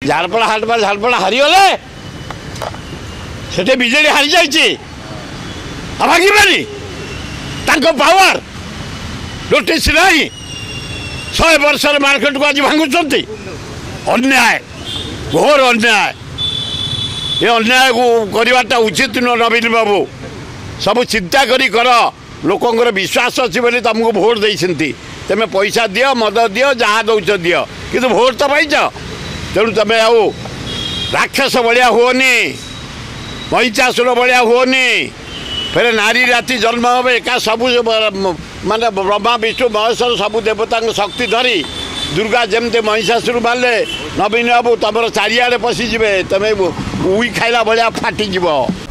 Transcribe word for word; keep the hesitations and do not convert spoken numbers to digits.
झारपड़ा हाटपा झारपड़ा हारीगले से विजेडी हारी जाइए भांगी पावर नोटिस नहीं शहे वर्ष मार्केट को आज भांगुंट अन्याय घोर अन्याय ये अन्याय को करवाटा उचित नुह नवीन बाबू सब चिंता करी कर लोकंर विश्वास अच्छी बोली तुमको भोट देती तुम पैसा दियो मद दियो जहाँ दौच दियो कि भोट तो पाइच तेणु तुम आउ राक्षस भाया हुओनी महिषासुर भाया हुओनी फिर नारी राति जन्म हे एका सबू माने ब्रह्मा विष्णु महेश्वर सबू देवता शक्ति धरी दुर्गा जमते महिषासुर मारे नवीन बाबू तुम चारिआडे पशिजे तुम उई खाइला भाया फाटिज।